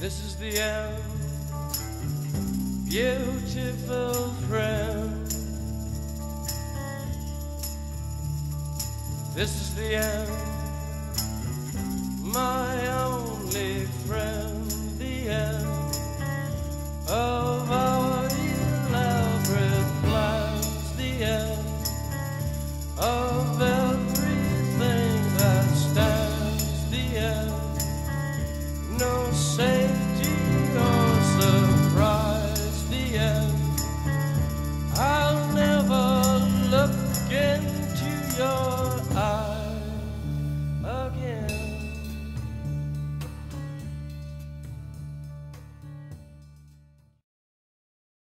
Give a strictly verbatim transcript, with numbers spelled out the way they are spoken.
This is the end, beautiful friend. This is the end, my only friend. The end of our elaborate plans. The end of everything that stands. The end, no safety or surprise. The end, I'll never look into your